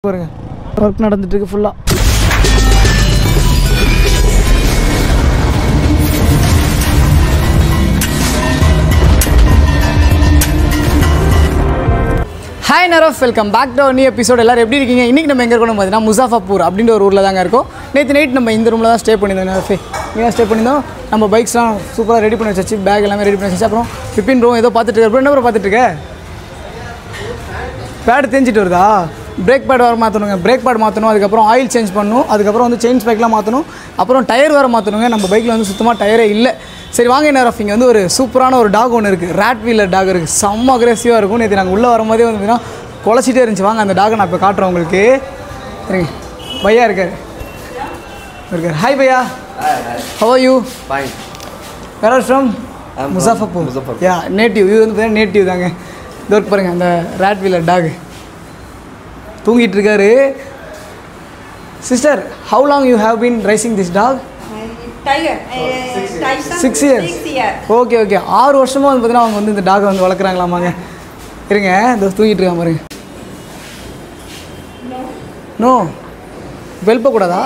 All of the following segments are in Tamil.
பாருங்க ஒர்க் நடந்துட்டு இருக்கு ஃபுல்லா. ஹாய் நரஃப், welcome back to new episode. எல்லாரும் எப்படி இருக்கீங்க? இன்றைக்கி நம்ம எங்கே இருக்கணும் பார்த்தீங்கன்னா முசாஃபர்பூர் அப்படின்ற ஒரு ஊரில் தாங்க இருக்கோம். நேற்று நைட் நம்ம இந்த ரூமில் தான் ஸ்டே பண்ணியிருந்தோம். நரஃபே இங்கே தான் ஸ்டே பண்ணியிருந்தோம். நம்ம பைக்ஸ்லாம் சூப்பராக ரெடி பண்ணி வச்சாச்சு, பேக் எல்லாமே ரெடி பண்ணி வச்சாச்சு. அப்புறம் பிப்பின் ப்ரோ ஏதோ பார்த்துட்டு இருக்க. என்ன ப்ரோ பார்த்துட்டு இருக்க? பேடு தேஞ்சிட்டு வருதா? பிரேக் பேட் வேறு மாற்றணுங்க. பிரேக் பேட் மாற்றணும், அதுக்கப்புறம் ஆயில் சேஞ்ச் பண்ணணும், அதுக்கப்புறம் வந்து செயின் ஸ்பேக்லாம் மாற்றணும், அப்புறம் டயர் வேறு மாற்றணுங்க. நம்ம பைக்கில் வந்து சுத்தமாக டயரே இல்லை. சரி வாங்க என்ன, இங்கே வந்து ஒரு சூப்பரான ஒரு டாக் ஒன்று இருக்குது, ராட் வீலர் டாக் இருக்குது. செம்ம அக்ரெசிவாக இருக்கும். நேற்று நாங்கள் உள்ளே வரும்போதே வந்து பார்த்தீங்கன்னா குலைச்சிட்டே இருந்துச்சு. வாங்க அந்த டாகை நான் இப்போ காட்டுறேன் உங்களுக்கு. சரிங்க, பையா இருக்கார். ஹாய் பையா, how are you? Fine. Where are from? Muzaffarpur. Yeah, native. இது வந்து பார்த்தீங்கன்னா நேட்டிவ் தாங்க. இது ஒர்க் பாருங்கள், அந்த ராட் வீலர் டாக் தூங்கிட்டு இருக்காரு. Sister, how long you have been raising this dog? 6 years. Okay okay, 6 வருஷமாக வந்து பார்த்தீங்கன்னா அவங்க வந்து இந்த டாகை வந்து வளர்க்குறாங்களாமாங்க. இருங்க, இந்த தூங்கிட்டு இருக்காங்க பாருங்க. நோ எழுப்பக்கூடாதா?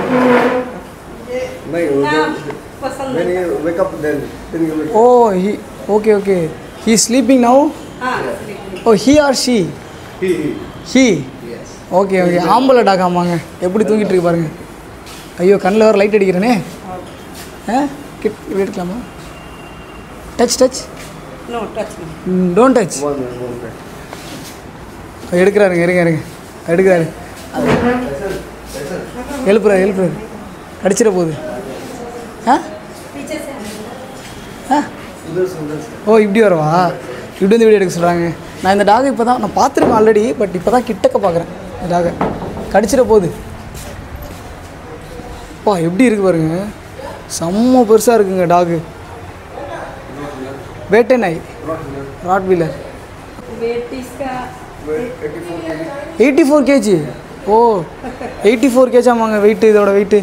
When you wake up, then you will. Oh he, okay okay, he sleeping now. Oh he or she? He. Okay okay, ஆம்பளை டாக். ஆமாங்க, எப்படி தூங்கிட்டு இருக்கு பாருங்க. ஐயோ, கண்ணில் வேறு லைட் அடிக்கிறேனே. கிட் எடுக்கலாமா? Touch touch. No, touch me. Don't touch. எடுக்கிறாருங்க, இருங்க இருங்க, எடுக்கிறாரு. எழுப்புறாரு, கடிச்சிட போகுது. ஓ இப்படி வரவா? இப்படி வந்து வீடியோ எடுக்க சொல்கிறாங்க. நான் இந்த டாகை இப்போ தான் நான் பார்த்துருக்கேன் ஆல்ரெடி, பட் இப்போ தான் கிட்டக்க பார்க்குறேன். இந்த டாகை கடிச்சிட போகுது. பா எப்படி இருக்குது பாருங்க, செம்ம பெருசாக இருக்குங்க டாகு. வேட்டை நாய், Rottweiler. 84 kg. Oh 84 kg ஆமாங்க வெயிட்டு, இதோட weight.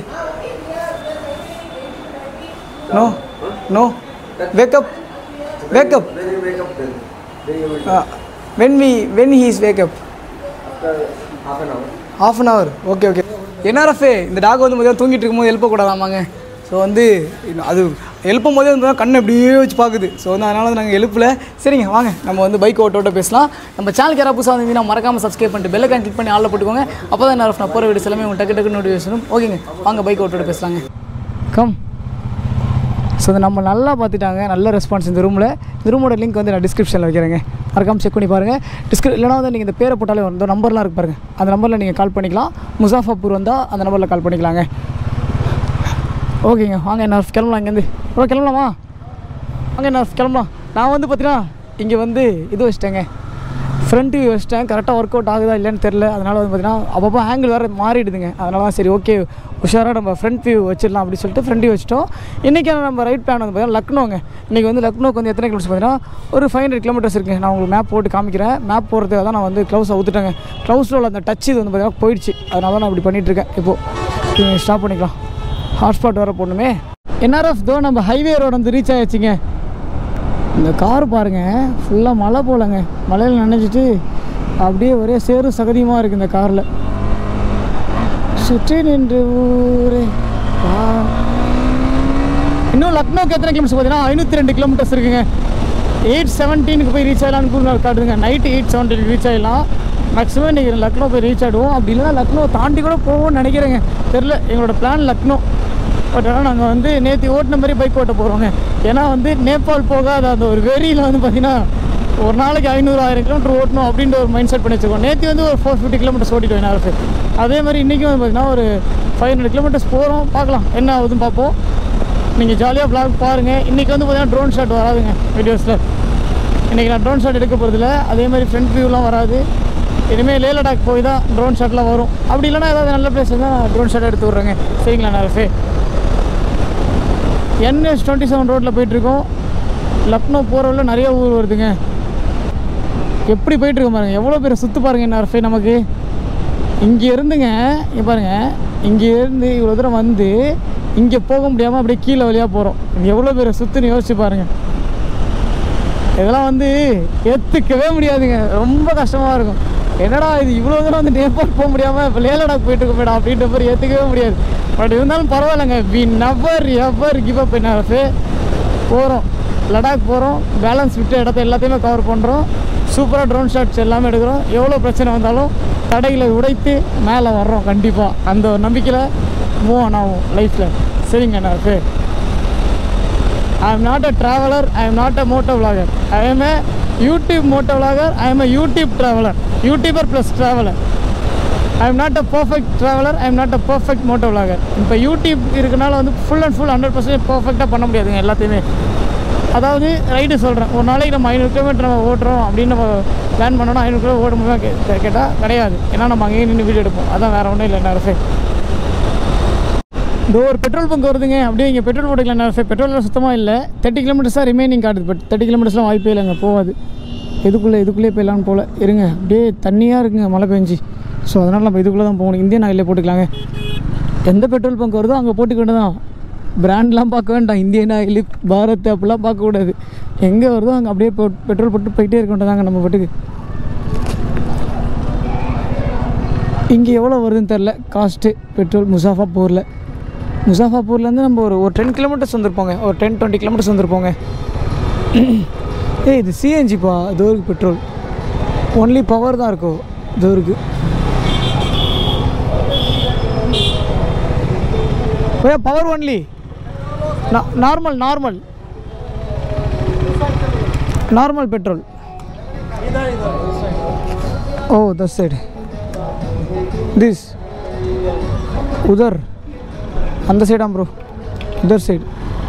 No no, wake up wake up. when he is wake up? half an hour. Okay okay. என்ன ரஃபே, இந்த டாக் வந்து முதல்ல தூங்கிட்டு இருக்கும்போது எழுப்பக்கூடாதாமாங்க. ஸோ வந்து அது எழுப்பும் போதே வந்து கண்ணை அப்படியே வச்சு பார்க்குது. ஸோ வந்து அதனால வந்து நாங்கள் எழுப்பல. சரிங்க வாங்க, நம்ம வந்து பைக் ஓட்ட பேசலாம். நம்ம சேனலுக்கு யாராவது புதுசாக வந்தீங்கன்னா மறக்காமல் சப்ஸ்கிரைப் பண்ணிட்டு பெல் ஐக்கான் கிளிக் பண்ணி ஆளில் போட்டுக்கோங்க. அப்போ தான் நான் போகிற வீடியோஸ் எல்லாமே உங்களுக்கு டக்கு டக்கு நோட்டிஃபிகேஷன். ஓகேங்க, வாங்க பைக் ஓட்ட பேசலாங்க. கம். ஸோ அதை நம்ம நல்லா பார்த்துட்டாங்க, நல்ல ரெஸ்பான்ஸ் இந்த ரூமில். இந்த ரூமோட லிங்க் வந்து நான் டிஸ்கிரிப்ஷனில் வைக்கிறேங்க, மறக்காமல் செக் பண்ணி பாருங்கள். இல்லைனா வந்து நீங்கள் இந்த பேரை போட்டாலே இந்த நம்பர்லாம் இருக்கு பாருங்கள், அந்த நம்பரில் நீங்கள் கால் பண்ணிக்கலாம். முசாஃபர்பூர் வந்தால் அந்த நம்பரில் கால் பண்ணிக்கலாங்க. ஓகேங்க வாங்க, என்ன கிளம்பலாம் இங்கேருந்து. ப்ரோ கிளம்பலாமா? வாங்க என்ன கிளம்பலாம். நான் வந்து பார்த்தீங்கன்னா இங்கே வந்து இது வச்சிட்டேங்க, ஃப்ரண்ட் வியூ வச்சிட்டேன். கரெக்டாக ஒர்க் அவுட் ஆகுதா இல்லைன்னு தெரில. அதனால் வந்து பார்த்தீங்கன்னா அப்பப்போ ஆங்கிள் வேறு மாறிடுதுங்க. அதனால தான் சரி ஓகே உஷாராக நம்ம ஃப்ரண்ட் வியூ வச்சிடலாம் அப்படின்னு சொல்லிட்டு ஃப்ரண்ட் வியூ வச்சிட்டோம். இன்றைக்கான நம்ம ரைட் பிளான் வந்து பார்த்தீங்கன்னா லக்னோங்க. இன்றைக்கி வந்து லக்னோக்கு வந்து எத்தனை கிலோமீட்டர்ஸ் பார்த்தீங்கன்னா ஒரு 500 கிலோமீட்டர்ஸ் இருக்குது. நான் உங்களுக்கு மேப் போட்டு காமிக்கிறேன். மேப் போகிறதுக்காக தான் நான் வந்து க்ளவுஸை ஊற்றுட்டேங்க. க்ளவுஸில் உள்ள அந்த டச் இது வந்து பார்த்தீங்கன்னா போயிடுச்சு. அதனால தான் நான் இப்படி பண்ணிகிட்ருக்கேன். இப்போது ஸ்டாப் பண்ணிக்கலாம், ஹாட்ஸ்பாட் வேறு போடணுமே. என்ஆர்எஃப் தோ நம்ம ஹைவே ரோடு வந்து ரீச் ஆகிடுச்சிங்க. இந்த கார் பாருங்கள், ஃபுல்லாக மழை போலங்க, மழையில் நனைஞ்சிட்டு அப்படியே ஒரே சேறு சகதியமாக இருக்குது இந்த காரில். சுற்றி நின்று ஊரே. இன்னும் லக்னோக்கு எத்தனை கிலோமீட்டர்ஸ் பார்த்தீங்கன்னா 502 கிலோமீட்டர்ஸ் இருக்குங்க. 817 போய் ரீச் ஆகலான்னு காட்டுதுங்க. நைட்டு 817 ரீச் ஆகிடலாம் மேக்ஸிமம். இன்றைக்கி லக்னோ போய் ரீச் ஆகிடுவோம். அப்படி இல்லைனா லக்னோ தாண்டி கூட போவோம்னு நினைக்கிறேங்க, தெரில. எங்களோட பிளான் லக்னோ. பட் ஆனால் நாங்கள் வந்து நேற்று ஓட்டின மாதிரி பைக் ஓட்ட போகிறோங்க. ஏன்னா வந்து நேபாள் போகாத அந்த ஒரு வெறியில் வந்து பார்த்திங்கன்னா ஒரு நாளைக்கு 500-1000 கிலோமீட்டர் ஓட்டணும் அப்படின்ற ஒரு மைண்ட் செட் பண்ணி வச்சுருக்கோம். நேற்று வந்து ஒரு 450 கிலோமீட்டர்ஸ் ஓட்டிட்டு நேரம். அதே மாதிரி இன்றைக்கும் வந்து பார்த்திங்கன்னா ஒரு 500 கிலோமீட்டர்ஸ் போகிறோம். பார்க்கலாம் என்ன ஆகுதுன்னு பார்ப்போம். நீங்கள் ஜாலியாக vlog பாருங்கள். இன்றைக்கி வந்து பார்த்திங்கன்னா ட்ரோன் ஷாட் வராதுங்க வீடியோஸில். இன்றைக்கி நான் ட்ரோன் ஷாட் எடுக்க போகிறதில்ல. அதே மாதிரி ஃப்ரண்ட் வியூலாம் வராது. இனிமேல் லே லடாக் போய் தான் ட்ரோன் ஷாட்லாம் வரும். அப்படி இல்லைனா ஏதாவது நல்ல பிளேஸ் தான் ட்ரோன் ஷாட் எடுத்து விட்றேங்க. சரிங்களா நேரஃபே? NH27 ரோட்டில் போயிட்டுருக்கோம். லக்னோ போகிறவள்ள நிறைய ஊர் வருதுங்க. எப்படி போயிட்டுருக்கோம் பாருங்கள், எவ்வளோ பேர் சுற்று பாருங்கள் என்ன ரஃபே. நமக்கு இங்கே இருந்துங்க, இங்கே பாருங்கள், இங்கே இருந்து இவ்வளோ தூரம் வந்து இங்கே போக முடியாமல் அப்படியே கீழே வழியாக போகிறோம். எவ்வளோ பேர் சுற்றுன்னு யோசிச்சு பாருங்கள். இதெல்லாம் வந்து ஏற்றுக்கவே முடியாதுங்க, ரொம்ப கஷ்டமாக இருக்கும். என்னடா இது இவ்வளோ தூரம் வந்து நேபாள் போக முடியாமல் இப்போ லே லடாக் போயிட்டு இருக்க மேடம் அப்படின்ற மாதிரி ஏற்றுக்கவே முடியாது. பட் இருந்தாலும் பரவாயில்லைங்க, we never ever give up என்ன போகிறோம், லடாக் போகிறோம், பேலன்ஸ் விட்டு இடத்த எல்லாத்தையுமே கவர் பண்ணுறோம், சூப்பராக ட்ரோன் ஷாட்ஸ் எல்லாமே எடுக்கிறோம். எவ்வளோ பிரச்சனை வந்தாலும் தடைகளை உடைத்து மேலே வர்றோம் கண்டிப்பாக. அந்த ஒரு நம்பிக்கையில் மூவ் ஆன் ஆகும் லைஃப்பில். சரிங்க எனக்கு I am not a traveller, I am not a moto vlogger, I am a YouTube moto vlogger, I am a YouTube traveller, YouTuber plus traveller. I am not a perfect traveller, I am not a perfect moto vlogger. இப்போ யூடியூப் இருக்கனால வந்து ஃபுல் அண்ட் ஃபுல் 100% பர்ஃபெக்டாக பண்ண முடியாதுங்க எல்லாத்தையுமே. அதாவது ரைடு சொல்கிறேன், ஒரு நாளைக்கு நம்ம 500 கிலோமீட்டர் நம்ம ஓட்டுறோம் அப்படின்னு நம்ம பிளான் பண்ணோன்னா 500 கிலோ ஓட முடியுமா கேட்டால் கிடையாது. ஏன்னா நம்ம அங்கேயே நின்று வீடியோ எடுப்போம். அதான் வேறு ஒன்றும் இல்லை. நேரஃபே இந்த ஒரு பெட்ரோல் பங்க் வருதுங்க, அப்படியே இங்கே பெட்ரோல் போட்டுக்கலாம். நேரஃபே பெட்ரோல் சுத்தமாக இல்லை, 30 கிலோமீட்டர்ஸ் தான் ரிமைனிங் காட்டுது. பட் 30 கிலோமீட்டர்ஸ்லாம் வாய்ப்பே இல்லைங்க, போகாது. இதுக்குள்ளே போயிடலான்னு போல் இருங்க. அப்படியே தண்ணியாக இருக்குங்க மழை பெஞ்சு. ஸோ அதனால் நம்ம இதுக்குள்ளே தான் போகணும். இந்தியன் ஆயிலே போட்டுக்கலாங்க. எந்த பெட்ரோல் பங்க் வருதோ அங்கே போட்டுக்கிட்டு தான். பிராண்ட்லாம் பார்க்க வேண்டாம், இந்தியன் ஆயில், பாரத் அப்படிலாம் பார்க்கக்கூடாது. எங்கே வருதோ அங்கே அப்படியே பெட்ரோல் போட்டு போயிட்டே இருக்க வேண்டியதாங்க நம்ம பாட்டுக்கு. இங்கே எவ்வளோ வருதுன்னு தெரில காஸ்ட்டு பெட்ரோல். முசாஃபாப்பூர்லேருந்து நம்ம ஒரு 10 கிலோமீட்டர்ஸ் வந்துருப்போங்க, ஒரு 10-20 கிலோமீட்டர்ஸ் வந்துருப்போங்க. இது சிஎன்ஜிப்பா, இது ஒரு பெட்ரோல் ஒன்லி பவர் தான் இருக்கும். இது இருக்குது power only, normal petrol. Oh that side, this உதர் அந்த சைடா ப்ரோ, உதர் சைடு.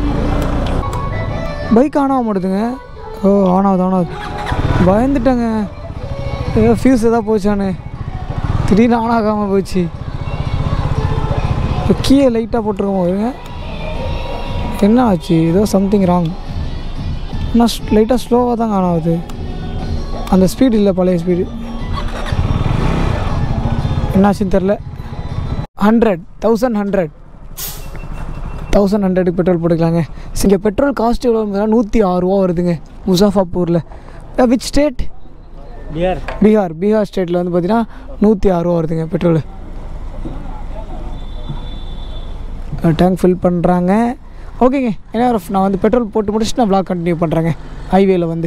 பைக் ஆன் ஆக மாட்டுதுங்க. ஓ ஆனாவது பயந்துட்டேங்க. ஏதோ ஃபியூஸ் எதாவது போச்சானு, திடீர்னு ஆன் ஆகாமல் போச்சு. இப்போ கீழே லைட்டாக போட்டிருக்கோம். இருங்க, என்ன ஆச்சு? ஏதோ சம்திங் ராங். ஆனால் லைட்டாக ஸ்லோவாக தாங்க ஆன் ஆகுது. அந்த ஸ்பீடு இல்லை, பழைய ஸ்பீடு. என்னாச்சுன்னு தெரில. 1100 பெட்ரோல் போட்டுக்கலாங்க. இங்கே பெட்ரோல் காஸ்ட் எவ்வளோ 106 ரூபா வருதுங்க முசாஃபாப்பூரில். Which state? பீகார் ஸ்டேட்டில் வந்து பார்த்தீங்கன்னா 106 ரூபா வருதுங்க பெட்ரோலு. டேங்க் ஃபில் பண்ணுறாங்க. ஓகேங்க, ஏன்னா நான் வந்து பெட்ரோல் போட்டு முடிச்சுட்டு நான் vlog கண்டினியூ பண்ணுறேங்க. ஹைவேல வந்து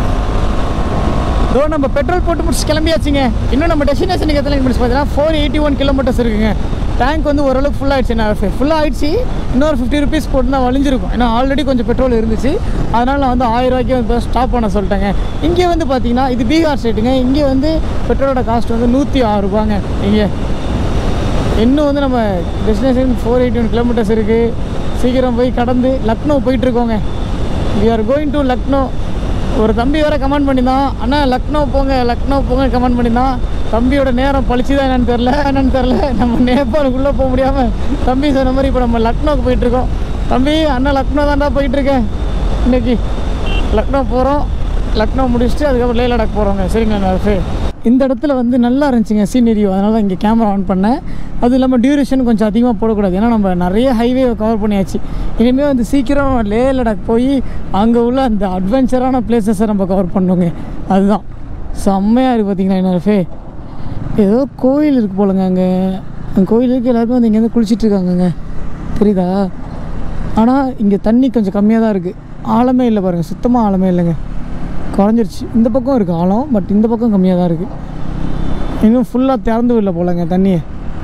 நம்ம பெட்ரோல் போட்டு முடிச்சு கிளம்பியாச்சுங்க. இன்னும் நம்ம டெஸ்டினேஷனுக்கு எத்தனை கிலோமீட்டர்ஸ் பார்த்தீங்கன்னா 481 கிலோமீட்டர்ஸ் இருக்குங்க. டேங்க் வந்து ஓரளவுக்கு ஃபுல்லாகிடுச்சு. நான் ஃபுல்லாக ஆகிடுச்சு. இன்னொரு 50 ருபீஸ் போட்டு தான் வலிஞ்சிருக்கும். ஏன்னா ஆல்ரெடி கொஞ்சம் பெட்ரோல் இருந்துச்சு. அதனால் நான் வந்து 1000 ரூபாய்க்கு வந்து ஸ்டாப் பண்ண சொல்லிட்டேங்க. இங்கே வந்து பார்த்தீங்கன்னா இது பீகார் ஸ்டேட்டுங்க. இங்கே வந்து பெட்ரோலோட காஸ்ட் வந்து 106 ரூபாங்க. இங்கே இன்னும் வந்து நம்ம டெஸ்டினேஷன் 481 கிலோமீட்டர்ஸ் இருக்குது. சீக்கிரம் போய் கடந்து லக்னோ போயிட்டுருக்கோங்க. We are going to Lucknow. ஒரு தம்பி வேறு கமெண்ட் பண்ணியிருந்தான், அண்ணா லக்னோ போங்க கமெண்ட் பண்ணியிருந்தான். தம்பியோட நேரம் பழிச்சுதான் என்னன்னு தெரில. நம்ம நேபாளுக்குள்ளே போக முடியாமல் தம்பி சொன்ன மாதிரி இப்போ நம்ம லக்னோவுக்கு போயிட்டுருக்கோம். தம்பி அண்ணா லக்னோ தான்டா போயிட்டுருக்கேன். இன்றைக்கி லக்னோ போகிறோம். லக்னோ முடிச்சுட்டு அதுக்கப்புறம் லே லடாக் போகிறோங்க. சரிங்களா? இந்த இடத்துல வந்து நல்லா இருந்துச்சுங்க சீனரியோ. அதனால தான் இங்கே கேமரா ஆன் பண்ணேன். அது இல்லாமல் டியூரேஷன் கொஞ்சம் அதிகமாக போடக்கூடாது. ஏன்னா நம்ம நிறைய ஹைவே கவர் பண்ணியாச்சு. இனிமேல் வந்து சீக்கிரம் லே லடாக் போய் அங்கே உள்ள அந்த அட்வென்ச்சரான பிளேசஸை நம்ம கவர் பண்ணுவோங்க. அதுதான் செம்மையாக இருக்குது. பார்த்தீங்கன்னா என்ன ஏதோ கோயில் இருக்குது போலங்க. அங்கே அந்த கோயிலுக்கு எல்லாருமே வந்து இங்கேருந்து குளிச்சிட்ருக்காங்கங்க, தெரியுதா? ஆனால் இங்கே தண்ணி கொஞ்சம் கம்மியாக தான் இருக்குது. ஆழமே இல்லை பாருங்கள், சுத்தமாக ஆழமே இல்லைங்க, குறைஞ்சிருச்சு. இந்த பக்கம் இருக்குது ஆழம், பட் இந்த பக்கம் கம்மியாக தான் இருக்குது. இன்னும் ஃபுல்லாக திறந்து இல்லை போலங்க தண்ணியை.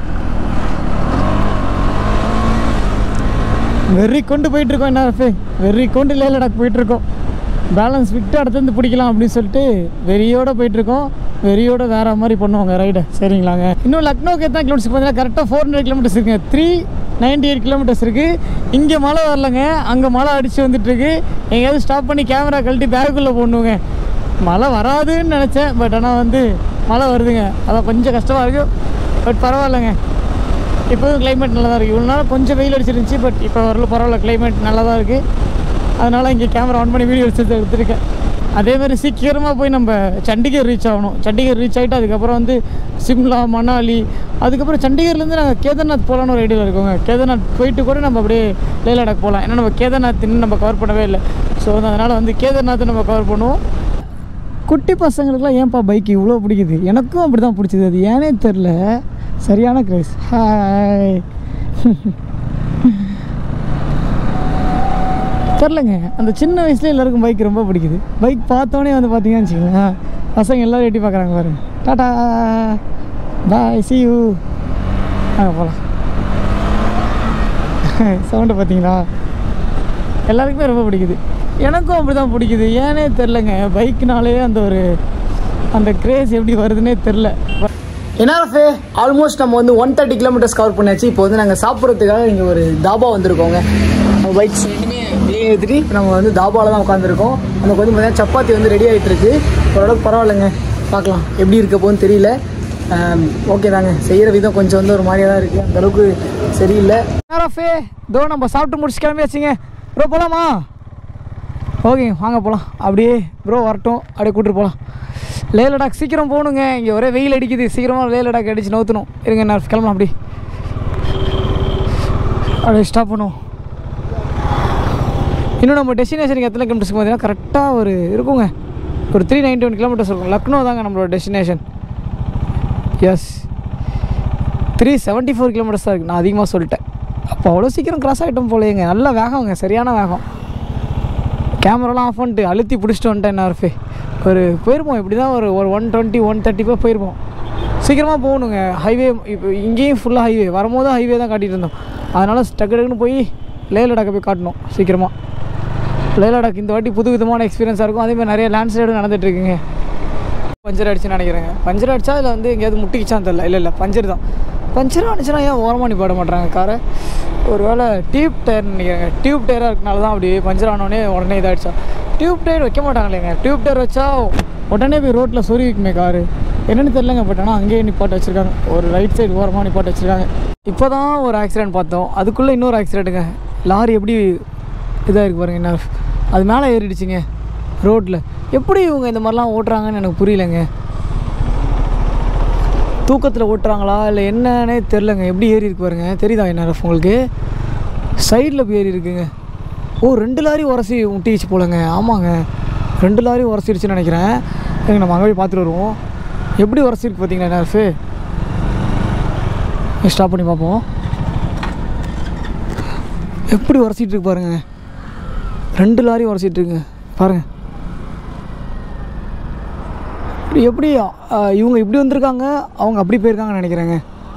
வெறி கொண்டு போயிட்டுருக்கோம். என்ன வெறி கொண்டு லே லடாக் போயிட்டுருக்கோம். பேலன்ஸ் விட்டு அடுத்தது பிடிக்கலாம் அப்படின்னு சொல்லிட்டு வெறியோடு போயிட்டுருக்கோம். வெறியோட வேறு மாதிரி பண்ணுவாங்க ரைடு. சரிங்களாங்க? இன்னும் லக்னோக்கு எத்தனை கிலோமீட்டர்ஸ் பார்த்தீங்கன்னா கரெக்டாக 400 கிலோமீட்டர்ஸ் இருக்குங்க. 398 கிலோமீட்டர்ஸ் இருக்குது. இங்கே மழை வரலங்க, அங்கே மழை அடித்து வந்துட்டுருக்கு. எங்கேயாவது ஸ்டாப் பண்ணி கேமரா கழட்டி பேக்குள்ளே போடணுங்க. மழை வராதுன்னு நினச்சேன், பட் ஆனால் வந்து மழை வருதுங்க. அதான் கொஞ்சம் கஷ்டமாக இருக்குது, பட் பரவாயில்லைங்க. இப்போதும் கிளைமேட் நல்லா தான் இருக்குது. இவ்வளோ நாள் கொஞ்சம் வெயில் அடிச்சிருந்துச்சு, பட் இப்போ வரல பரவாயில்ல, கிளைமேட் நல்லா தான் இருக்குது. அதனால் இங்கே கேமரா ஆன் பண்ணி வீடியோ எடுத்துருக்கேன். அதேமாதிரி சீக்கிரமாக போய் நம்ம சண்டிகர் ரீச் ஆகணும். சண்டிகர் ரீச் ஆகிட்டு அதுக்கப்புறம் வந்து சிம்லா, மணாலி, அதுக்கப்புறம் சண்டிகர்லேருந்து நாங்கள் கேதார்நாத் போகலான்னு ஒரு ஐடியாவில் இருக்கோங்க. கேதார்நாத் போயிட்டு கூட நம்ம அப்படியே லே லடாக் போகலாம். ஏன்னா நம்ம கேதார்நாத் இன்னும் நம்ம கவர் பண்ணவே இல்லை. ஸோ அதனால் வந்து கேதார்நாத்தை நம்ம கவர் பண்ணுவோம். குட்டி பசங்களுக்குலாம் ஏன்ப்பா பைக் இவ்வளோ பிடிக்குது? எனக்கும் அப்படி தான் பிடிச்சது. அது ஏனே தெரில, சரியான கிரேஸ். ஹாய் தெரிலங்க, அந்த சின்ன வயசுலேயே எல்லாருக்கும் பைக் ரொம்ப பிடிக்குது. பைக் பார்த்தோன்னே வந்து பார்த்தீங்கன்னு வச்சுக்கோங்களேன், பசங்க எல்லோரும் எட்டி பார்க்குறாங்க பாருங்க. Tata bye see you. போகலாம். சவுண்டை பார்த்தீங்களா? எல்லாருக்குமே ரொம்ப பிடிக்குது. எனக்கும் அப்படி தான் பிடிக்குது. ஏனே தெரிலங்க, பைக்குனாலே அந்த கிரேஸ் எப்படி வருதுன்னே தெரில. என்ஆர்எஃப் ஆல்மோஸ்ட் நம்ம வந்து 130 கிலோமீட்டர்ஸ் கவர் பண்ணியாச்சு. இப்போ வந்து நாங்கள் சாப்பிட்றதுக்காக இங்கே ஒரு தாபா வந்திருக்கோங்க. நம்ம பைக்ஸ் ரெண்டுமே வெளியே ஏற்றிட்டு நம்ம வந்து தாபாவில் தான் உட்காந்துருக்கோம். நமக்கு வந்து பார்த்தீங்கன்னா சப்பாத்தி வந்து ரெடி ஆகிட்டு இருக்கு. ஓரளவுக்கு பரவாயில்லைங்க, பார்க்கலாம் எப்படி இருக்க போகுன்னு தெரியல. ஓகே தாங்க, செய்கிற விதம் கொஞ்சம் வந்து ஒரு மாதிரியாக தான் இருக்குது, அந்தளவுக்கு சரியில்லை. என்ஆர்எஃப் இதோ நம்ம சாப்பிட்டு முடிச்சு கிளம்பியாச்சுங்க. ப்ரோ போகலாமா? ஓகேங்க வாங்க போகலாம். அப்படியே ப்ரோ வரட்டும், அப்படியே கூப்பிட்டு போகலாம். லே லடாக் சீக்கிரம் போகணுங்க, இங்கே ஒரே வெயில் அடிக்குது. சீக்கிரமாக லே லடாக் அடித்து நோற்றணும். இருங்க நான் கிளம்பலாம். அப்படியே ஸ்டாப் பண்ணுவோம். இன்னும் நம்ம டெஸ்டினேஷனுக்கு எத்தனை கிலோமீட்டர்ஸ்க்கு பார்த்தீங்கன்னா கரெக்டாக ஒரு இருக்குங்க, ஒரு 391 கிலோமீட்டர்ஸ் இருக்கும். லக்னோ தாங்க நம்மளோட டெஸ்டினேஷன். எஸ் 374 கிலோமீட்டர்ஸ் தான் இருக்குது. நான் அதிகமாக சொல்லிட்டேன். அப்போ அவ்வளோ சீக்கிரம் கிராஸ் ஆகிட்டோம் போலேங்க. நல்ல வேகங்க, சரியான வேகம். கேமராலாம் ஆஃப் பண்ணிட்டு அழுத்தி பிடிச்சிட்டு வந்துட்டேன். என்ஆர்எஃப் ஒரு போயிருப்போம், இப்படி தான் ஒரு 120 135 போயிருப்போம். சீக்கிரமாக போகணுங்க. ஹைவே இப்போ இங்கேயும் ஃபுல்லாக ஹைவே, வரும்போது ஹைவே தான் காட்டிகிட்டு இருந்தோம். அதனால் டக்குன்னு போய் லே லடாக்கை போய் காட்டணும் சீக்கிரமாக. லே லடாக் இந்த வாட்டி புது விதமான எக்ஸ்பீரியன்ஸாக இருக்கும். அதேமாதிரி நிறைய லேண்ட்ஸ்லைடும் நடந்துகிட்ருக்குங்க. பஞ்சர் அடிச்சுன்னு நினைக்கிறேங்க. பஞ்சர் அடித்தா இல்லை வந்து எங்கேயாவது முட்டிக்கிச்சான்னு தெரியல. இல்லை பஞ்சர் தான். பஞ்சர் அடிச்சுன்னா ஏன் ஓரமாக நிப்பாட மாட்டாங்க காரை? ஒரு வேளை டியூப் டயர்னு நினைக்கிறேங்க. டியூப் டயராக இருக்கனால தான் அப்படி பஞ்சர் ஆனோடனே உடனே இதாகிடுச்சா. டியூப் டயர் வைக்க மாட்டாங்களேங்க. டியூப் டயர் வச்சா உடனே போய் ரோட்டில் சொறி வைக்குமே காரு, என்னென்னு தெரிலங்க. பட் ஆனால் அங்கேயே நிப்பாட்ட வச்சுருக்காங்க, ஒரு ரைட் சைடு ஓரமாக நிப்பாட்ட வச்சுருக்காங்க. இப்போ தான் ஒரு ஆக்சிடென்ட் பார்த்தோம், அதுக்குள்ளே இன்னொரு ஆக்சிடெண்ட்டுங்க. லாரி எப்படி இதாக இருக்குது பாருங்க. என்ன அது மேலே ஏறிடுச்சிங்க ரோட்டில். எப்படி இவங்க இந்த மாதிரிலாம் ஓட்டுறாங்கன்னு எனக்கு புரியலைங்க. தூக்கத்தில் ஓட்டுறாங்களா இல்லை என்னன்னே தெரிலங்க. எப்படி ஏறி இருக்கு பாருங்க, தெரியுதா என்ஆர்எஃப் உங்களுக்கு? சைடில் போய் ஏறி இருக்குங்க. ஓ 2 லாரி உரசி முட்டிச்சு போலங்க. ஆமாங்க, 2 லாரி உரசிடுச்சுன்னு நினைக்கிறேன். எங்க நம்ம அங்கே போய் பார்த்துட்டு வருவோம். எப்படி உரசிருக்கு பார்த்தீங்களா என்ஆர்எஃப்? ஸ்டாப் பண்ணி பார்ப்போம். எப்படி உரசிட்டு இருக்கு பாருங்க. 2 லாரி உரசிட்டு இருக்குங்க பாருங்க. எப்படி இவங்க இப்படி வந்திருக்காங்க, அவங்க அப்படி போயிருக்காங்கன்னு நினைக்கிறேங்க.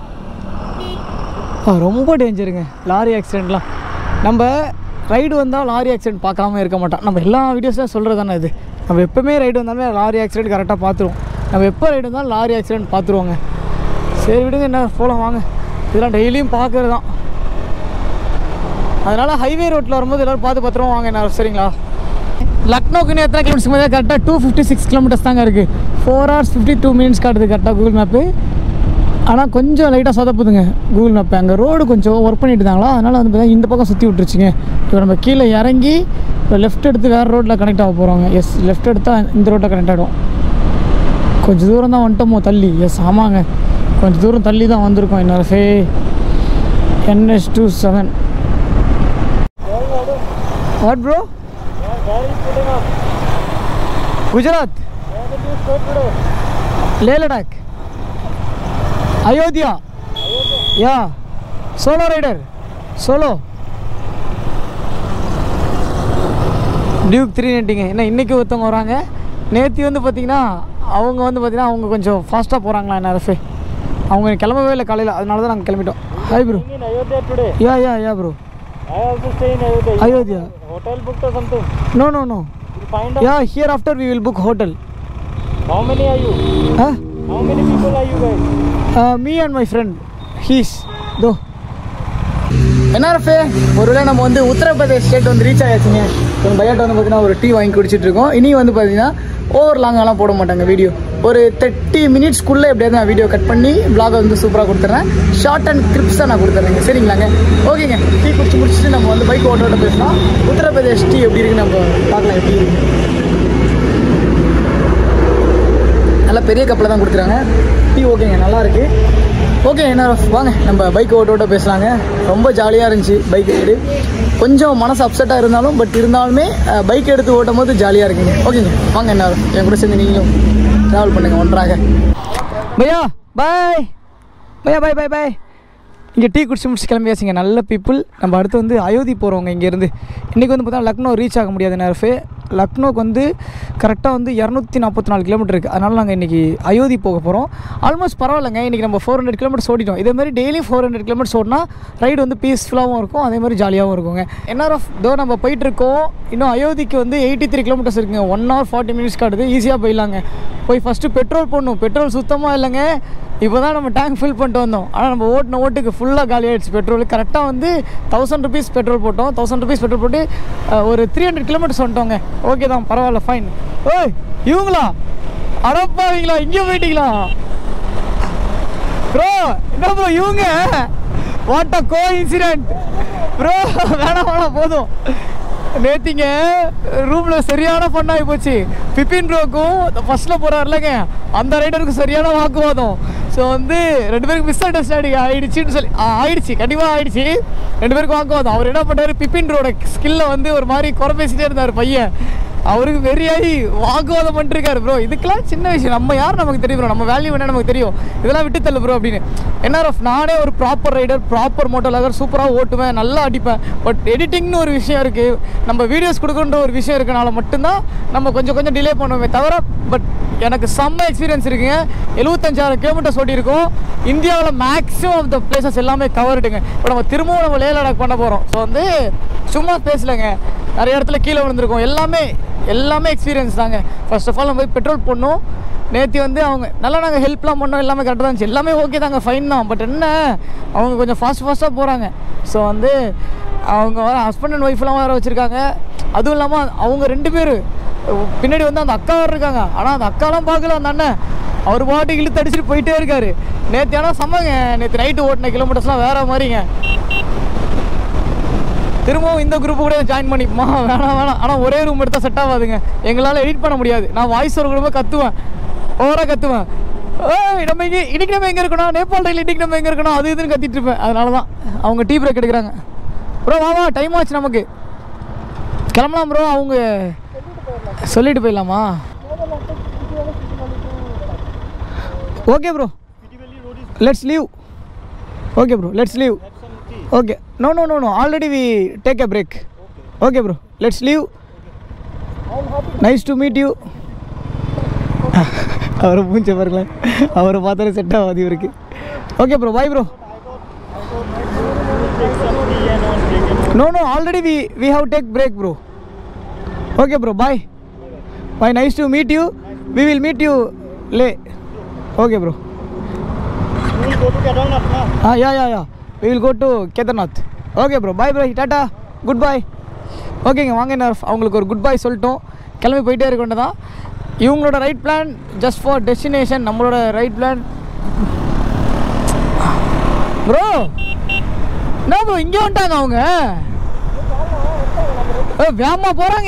ரொம்ப டேஞ்சருங்க லாரி ஆக்சிடெண்ட்லாம். நம்ம ரைடு வந்தால் லாரி ஆக்சிடெண்ட் பார்க்காம இருக்க மாட்டோம். நம்ம எல்லா வீடியோஸில் சொல்கிறது தானே இது. நம்ம எப்போவுமே ரைடு வந்தாலுமே லாரி ஆக்சிடெண்ட் கரெக்டாக பார்த்துருவோம். நம்ம எப்போ ரைடு வந்தாலும் லாரி ஆக்சிடெண்ட் பார்த்துருவோங்க. சரி விடுங்க, என்ன போகலாம் வாங்க. இதெல்லாம் டெய்லியும் பார்க்குறது தான். அதனால் ஹைவே ரோட்டில் வரும்போது எல்லோரும் பார்த்துருவோம் வாங்க. என்ன சரிங்களா? லக்னோக்குன்னு எத்தனை கிலோமீட்டர்ஸ் கரெக்டாக 256 கிலோமீட்டர்ஸ் தாங்க இருக்குது. 4 hours 52 minutes காட்டுது கரெக்டாக கூகுள் மேப்பு. ஆனால் கொஞ்சம் லைட்டாக சொதப்புதுங்க கூகுள் மேப்பு. அங்கே ரோடு கொஞ்சம் ஒர்க் பண்ணிட்டு இருந்தாங்களா, அதனால் வந்து பார்த்தீங்கன்னா இந்த பக்கம் சுற்றி விட்டுருச்சுங்க. இப்போ நம்ம கீழே இறங்கி இப்போ லெஃப்ட் எடுத்து வேறு ரோட்டில் கனெக்ட் ஆக போகிறோங்க. எஸ் லெஃப்ட் எடுத்தால் இந்த ரோட்டில் கனெக்ட் ஆகிடும். கொஞ்சம் தூரம் தான் வந்துட்டோமோ தள்ளி. எஸ் ஆமாங்க, கொஞ்சம் தூரம் தள்ளி தான் வந்திருக்கோம். NRF NH27. What bro? Gujarat, ले लडाक, अयोध्या, या सोलो राइडर, सोलो டியூக் 390ங்க. என்ன இன்றைக்கி ஒருத்தவங்க வராங்க. நேற்று வந்து பார்த்திங்கன்னா அவங்க கொஞ்சம் ஃபாஸ்ட்டாக போகிறாங்களா என்ஆர்எஃப். அவங்க கிளம்பவே இல்லை காலையில், அதனால தான் நாங்கள் கிளம்பிட்டோம். Hi bro. Yeah bro. I also stay in Ayodhya. Ayodhya. Hotel booked or something? No. We'll find out. Yeah, hereafter we will book hotel. How many are you? Huh? How many people are you guys? Me and my friend. He's though. NRF ஒருவேளை நம்ம வந்து உத்தரப்பிரதேஷ் ஸ்டேட் வந்து ரீச் ஆயாச்சுங்க. நம்ம பையாட்ட வந்து பார்த்தீங்கன்னா ஒரு டீ வாங்கி குடிச்சிட்டு இருக்கோம். இனி வந்து பார்த்தீங்கன்னா ஓவர் லாங்கெல்லாம் போட மாட்டாங்க வீடியோ. ஒரு 30 மினிட்ஸ்க்குள்ளே எப்படியாவது நான் வீடியோ கட் பண்ணி vlog வந்து சூப்பராக கொடுத்துட்றேன். ஷார்ட் அண்ட் கிளிப்ஸாக நான் கொடுத்துட்றேங்க. சரிங்களாங்க? ஓகேங்க. டீ குடிச்சு முடிச்சுட்டு நம்ம வந்து பைக் ஓட்டோட பேசலாம். உத்தரப்பிரதேஷ் டீ எப்படி இருக்குன்னு நம்ம பார்க்கலாம். எப்படி இருக்கு, நல்லா பெரிய கப்பில் தான் கொடுக்குறாங்க டீ. ஓகேங்க, நல்லாயிருக்கு. ஓகே என்ன வாங்க நம்ம பைக் ஓட்டோட பேசலாங்க. ரொம்ப ஜாலியாக இருந்துச்சு பைக் ரைடு. கொஞ்சம் மனசு அப்செட்டாக இருந்தாலும் பட் இருந்தாலுமே பைக் எடுத்து ஓட்டும் போது ஜாலியாக இருக்குங்க. ஓகேங்க, வாங்க என்ன என் கூட சேர்ந்து நீங்களும் ட்ராவல் பண்ணுங்கள் ஒன்றாக. பையா பாய், பையா பாய் பாய் பாய். இங்கே டீ குடிச்சு முடிச்சு கிளம்பியாச்சுங்க. நல்ல பீப்புள். நம்ம அடுத்து வந்து அயோத்தி போகிறவங்க இங்கேருந்து. இன்றைக்கி வந்து பார்த்தா லக்னோ ரீச் ஆக முடியாது நேரஃபே. லக்னோக்கு வந்து கரெக்டாக வந்து 244 கிலோமீட்டர் இருக்குது. அதனால் நாங்கள் இன்றைக்கி அயோத்தி போக போகிறோம். ஆல்மோஸ்ட் பரவாயில்லைங்க. இன்றைக்கி நம்ம 400 கிலோமீட்டர்ஸ் ஓடிட்டோம். இதேமாதிரி டெய்லி 400 கிலோமீட்டர்ஸ் ஓடினா ரைடு வந்து பீஸ்ஃபுல்லாகவும் இருக்கும், அதேமாதிரி ஜாலியாகவும் இருக்குங்க. என்ஆர்எஃப் தோ நம்ம போயிட்டுருக்கோம். இன்னும் அயோத்திக்கு வந்து 83 கிலோமீட்டர்ஸ் இருக்குங்க. 1 hour 40 minutes காட்டுது. ஈஸியாக போயிடலாங்க. போய் ஃபஸ்ட்டு பெட்ரோல் போடணும். பெட்ரோல் சுத்தமாக இல்லைங்க. இப்போ தான் நம்ம டேங்க் ஃபில் பண்ணிட்டு வந்தோம். ஆனால் நம்ம ஓட்டின ஓட்டுக்கு ஃபுல்லாக காலி ஆகிடுச்சு பெட்ரோல். கரெக்டாக வந்து 1000 rupees பெட்ரோல் போட்டோம். 1000 rupees பெட்ரோல் போட்டு ஒரு 300 கிலோமீட்டர்ஸ் வந்துட்டோங்க. ஓகே தான், பரவாயில்ல, ஃபைன். ஓய் இவங்களா அடப்பாவீங்களா, இங்கே போயிட்டீங்களா ப்ரோ? என்ன ப்ரோ இவங்க? What a go incident bro. வேணாம் போதும். நேத்திங்க ரூமில் சரியான ஃபன்னாகி போச்சு. பிபின் ப்ரோக்கும் ஃபஸ்ட்டில் போகிறாருலங்க, அந்த ரைடருக்கும் சரியான வாக்குவாதம். ஸோ வந்து 2 பேருக்கு மிஸ் அண்டர்ஸ்டாண்டிங் ஆகிடுச்சின்னு சொல்லி ஆயிடுச்சு, கண்டிப்பாக ஆகிடுச்சு. 2 பேருக்கும் வாக்குவாதம். அவர் என்ன பண்ணார், பிபின் ப்ரோட ஸ்கில்லை வந்து ஒரு மாதிரி குறை பேசிட்டே இருந்தார் பையன். அவருக்கு வெறியாகி வாக்குவாதம் பண்ணிருக்காரு. ப்ரோ இதுக்கெல்லாம் சின்ன விஷயம், நம்ம யார் நமக்கு தெரியும் ப்ரோ, நம்ம வேல்யூ என்ன நமக்கு தெரியும், இதெல்லாம் விட்டு தள்ளு ப்ரோ அப்படின்னு. என்ஆர்எஃப் நானே ஒரு proper rider, proper moto lover, சூப்பராக ஓட்டுவேன், நல்லா அடிப்பேன். பட் எடிட்டிங்னு ஒரு விஷயம் இருக்குது, நம்ம வீடியோஸ் கொடுக்குன்ற ஒரு விஷயம் இருக்கனால மட்டும்தான் நம்ம கொஞ்சம் டிலே பண்ணுவோமே தவிர. பட் எனக்கு செம்ம எக்ஸ்பீரியன்ஸ் இருக்குங்க. 75,000 கிலோமீட்டர்ஸ் ஓட்டியிருக்கோம். இந்தியாவில் மேக்ஸிமம் ஆஃப் த பிளேசஸ் எல்லாமே கவர்டுங்க. இப்போ நம்ம திரும்பவும் நம்ம லே லடாக் பண்ண போகிறோம். ஸோ வந்து சும்மா பேசலைங்க, நிறைய இடத்துல கீழே விழுந்திருக்கோம். எல்லாமே எக்ஸ்பீரியன்ஸ் தாங்க. ஃபர்ஸ்ட் ஆஃப் ஆல் நம்ம போய் பெட்ரோல் போடணும். நேற்று வந்து அவங்க நல்லா நாங்கள் ஹெல்ப்லாம் பண்ணோம், எல்லாமே கரெக்டாக இருந்துச்சு, எல்லாமே ஓகே தாங்க, ஃபைன் தான். பட் என்ன அவங்க கொஞ்சம் ஃபாஸ்ட்டாக போகிறாங்க. ஸோ வந்து அவங்க வர ஹஸ்பண்ட் அண்ட் ஒய்ஃப்லாம் வேறு வச்சுருக்காங்க. அதுவும் இல்லாமல் அவங்க 2 பேர் பின்னாடி வந்து அந்த அக்கா வேறு இருக்காங்க. ஆனால் அந்த அக்காலாம் பார்க்கல, அந்த அண்ணன் அவர் பாட்டுக்கு இழுத்து அடிச்சுட்டு போயிட்டே இருக்காரு. நேற்று ஆனால் செம்மங்க. நேற்று நைட்டு ஓட்டின கிலோமீட்டர்ஸ்லாம் வேறு மாதிரிங்க. திரும்பவும் இந்த குரூப்பு கூட ஜாயின் பண்ணிக்குமா? வேணாம். ஆனால் ஒரே ரூம் எடுத்தால் செட் ஆகாதுங்க. எங்களால் எடிட் பண்ண முடியாது. நான் வாய்ஸ் ஒரு கூட கற்றுவேன், ஓவராக கற்றுவேன். நம்ம இன்றைக்கி நம்ம எங்கே இருக்கணும், நேபாள் ரயில் இன்றைக்கி நம்ம எங்கே இருக்கணும், அது இதுன்னு கத்திட்டு இருப்பேன். அதனால தான் அவங்க டீ பிரேக் எடுக்கிறாங்க. ப்ரோ வா டைம் ஆச்சு, நமக்கு கிளம்பலாம் ப்ரோ. அவங்க சொல்லிட்டு போயிடலாமா? Okay bro, let's leave. Okay bro, let's leave. Okay. No. Already we take a break. Okay, bro. Let's leave. Nice to meet you. அவரை பூஞ்ச பாருங்களேன், அவரை பார்த்தாலே செட் ஆகாது இவருக்கு. Okay bro, bye bro. No. Already we have take break, bro. Okay, bro. Bye. Nice to meet you. We will meet you late. Okay, bro. You will go to Kedarnath, na? Yeah. We will go to Kedarnath. Okay bro, bye bro, tata, goodbye. ஓகேங்க, வாங்க என்ன அவங்களுக்கு ஒரு குட் பை சொல்லிட்டோம், கிளம்பி போயிட்டே இருக்க வேண்டியதான். இவங்களோட ride plan just for destination, நம்மளோட ரைட் பிளான். ப்ரோ என்ன ப்ரோ இங்கே வந்துட்டாங்க அவங்க, வேகமாக போகிறாங்க.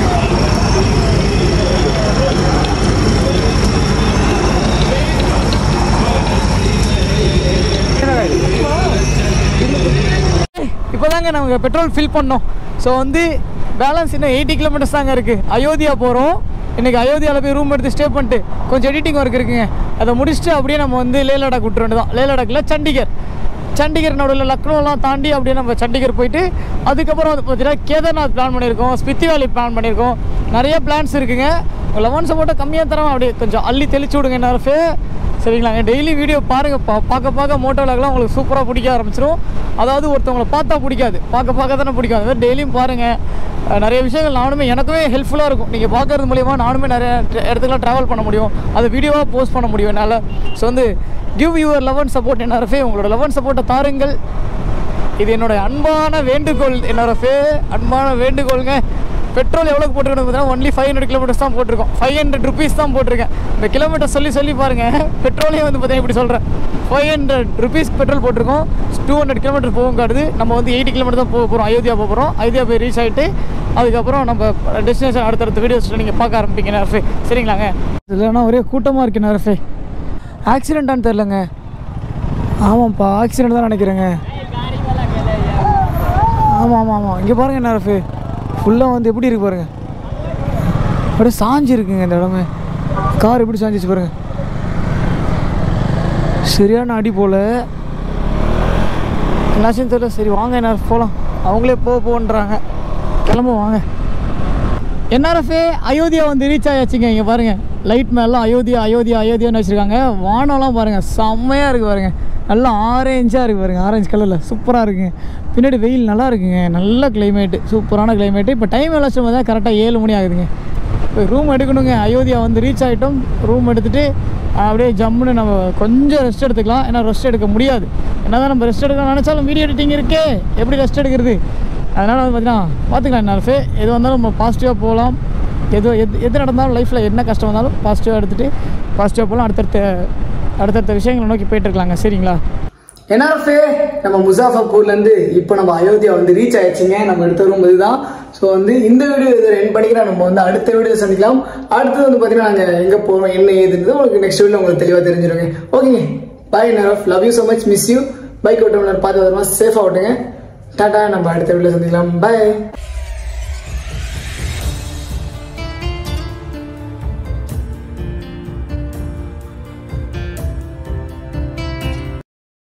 இப்போ தாங்க நாங்கள் பெட்ரோல் ஃபில் பண்ணோம். ஸோ வந்து பேலன்ஸ் இன்னும் 80 கிலோமீட்டர்ஸ் தாங்க இருக்குது. அயோத்தியா போகிறோம். இன்றைக்கி அயோத்தியாவில் போய் ரூம் எடுத்து ஸ்டே பண்ணிட்டு கொஞ்சம் எடிட்டிங் ஒர்க் இருக்குங்க, அதை முடிச்சுட்டு அப்படியே நம்ம வந்து லே லடாக் விட்டுற வேண்டியதான். லே லடாக்கில் சண்டிகர் நடுவில் லக்னோலாம் தாண்டி அப்படியே நம்ம சண்டிகர் போயிட்டு அதுக்கப்புறம் வந்து பார்த்தீங்கன்னா கேதார்நாத் பிளான் பண்ணியிருக்கோம், ஸ்பித்தி வேலி பிளான் பண்ணியிருக்கோம். நிறைய பிளான்ஸ் இருக்குங்க. லெவன் சப்போர்ட்டை கம்மியாக தரோம், அப்படியே கொஞ்சம் அள்ளி தெளிச்சு விடுங்க என்னரஃபே, சரிங்களாங்க. டெய்லி வீடியோ பாருங்கள், பார்க்க மோட்டோ விலாக்லாம் உங்களுக்கு சூப்பராக பிடிக்க ஆரம்பிச்சிடும். அதாவது ஒருத்தவங்களை பார்த்தா பிடிக்காது, பார்க்க தானே பிடிக்கும். அது மாதிரி டெய்லியும் பாருங்கள், நிறைய விஷயங்கள் நானுமே எனக்குமே ஹெல்ப்ஃபுல்லாக இருக்கும். நீங்கள் பார்க்கறது மூலிமா நானுமே நிறைய இடத்துக்குலாம் ட்ராவல் பண்ண முடியும், அதை வீடியோவாக போஸ்ட் பண்ண முடியும் என்னால். ஸோ வந்து give your love and support என்னரஃபே, உங்களோட லவ் அண்ட் சப்போர்ட்டை தாருங்கள். இது என்னோடய அன்பான வேண்டுகோள் என்னரஃபே, அன்பான வேண்டுகோளுங்க. பெட்ரோல் எவ்வளோக்கு போட்டுருக்கணும் பார்த்தீங்கன்னா ஒன்லி 500 கிலோமீட்டர்ஸ் தான் போட்டிருக்கோம், 500 ருபீஸ் தான் போட்டிருக்கேன். இந்த கிலோமீட்டர் சொல்லி பாருங்கள், பெட்ரோலே வந்து பார்த்தீங்கன்னா இப்படி சொல்கிறேன், 500 ருபீஸ் பெட்ரோல் போட்டிருக்கோம். 200 கிலோமீட்டர் போகும் காட்டுது. நம்ம வந்து 80 கிலோமீட்டர் தான் போக போகிறோம். அயோத்தியா போக போகிறோம். அயோத்தியா போய் ரீச் ஆகிட்டு அதுக்கப்புறம் நம்ம டெஸ்டினேஷன் அடுத்தடுத்த வீடியோஸில் நீங்கள் பார்க்க ஆரம்பிப்பீங்க நரஃபே, சரிங்களாங்க. இல்லைன்னா ஒரே கூட்டமாக இருக்கு நரஃபே. ஆக்சிடென்ட்டானு தெரிலங்க. ஆமாம்ப்பா, ஆக்சிடென்ட் தான் நினைக்கிறேங்க. ஆமாம் ஆமாம் ஆமாம். இங்கே பாருங்கள் என்ன ரஃபு ஃபுல்லாக வந்து எப்படி இருக்கு பாருங்கள். அப்படியே சாஞ்சி இருக்குங்க இந்த இடமே. கார் எப்படி சாஞ்சிச்சு பாருங்கள். சரியான அடி போல் என்னாச்சுன்னு தெரியல. சரி வாங்க என்ன போகலாம். அவங்களே போன்றாங்க. கிளம்ப வாங்க. என்ஆர்எஃப்ஏ அயோத்தியா வந்து ரீச் ஆயாச்சுங்க. இங்கே பாருங்கள் லைட் மேலாம் அயோத்தியான்னு வச்சுருக்காங்க. வானம்லாம் பாருங்கள் செம்மையாக இருக்குது பாருங்கள். நல்லா ஆரேஞ்சாக இருக்குது பாருங்கள். ஆரஞ்சு கலரில் சூப்பராக இருக்குங்க. பின்னாடி வெயில் நல்லா இருக்குங்க. நல்ல கிளைமேட்டு, சூப்பரான கிளைமேட்டு. இப்போ டைம் எல்லாம் பார்த்தா கரெக்டாக 7 மணி ஆகுதுங்க. இப்போ ரூம் எடுக்கணுங்க. அயோத்தியா வந்து ரீச் ஆகிட்டோம். ரூம் எடுத்துகிட்டு அப்படியே ஜம்முன்னு நம்ம கொஞ்சம் ரெஸ்ட் எடுத்துக்கலாம். ஏன்னா ரெஸ்ட் எடுக்க முடியாது. என்ன தான் நம்ம ரெஸ்ட் எடுக்கணும்னு நினச்சாலும் வீடியோ எடிட்டிங் இருக்கே, எப்படி ரெஸ்ட் எடுக்கிறது? அதனால் வந்து பார்த்தீங்கன்னா பார்த்துக்கலாம். என்ஆர்எஃப்ஏ எது வந்தாலும் நம்ம பாசிட்டிவாக போகலாம். எது நடந்தாலும் லைஃப்பில் என்ன கஷ்டம் வந்தாலும் பாசிட்டிவாக எடுத்துகிட்டு பாசிட்டிவாக போகலாம். அடுத்தடுத்த விஷயங்களை நோக்கி போயிட்டுருக்கலாங்க. சரிங்களா? என்ஆர்எஃப்ஏ நம்ம முசாஃபர்பூர்லேருந்து இப்போ நம்ம அயோத்தியா வந்து ரீச் ஆயிடுச்சுங்க. நம்ம எடுத்த ரூம் இதுதான். ஸோ வந்து இந்த வீடியோ இதில் என் பண்ணிக்கிறேன். நம்ம வந்து அடுத்த வீடியோ சந்திக்கலாம். அடுத்தது வந்து பார்த்தீங்கன்னா நாங்கள் எங்கே போகிறோம் என்ன ஏதுன்றது உங்களுக்கு நெக்ஸ்ட் வீடியோ உங்களுக்கு தெளிவாக தெரிஞ்சிருங்க. ஓகேங்க, bye N R F. Love you so much, miss you. Bike ஓட்டுறவங்க பார்த்து வருமா சேஃபாக ஓட்டுங்க. டாட்டா. நம்ம அடுத்த வீடியோ சந்திக்கலாம். பாய்.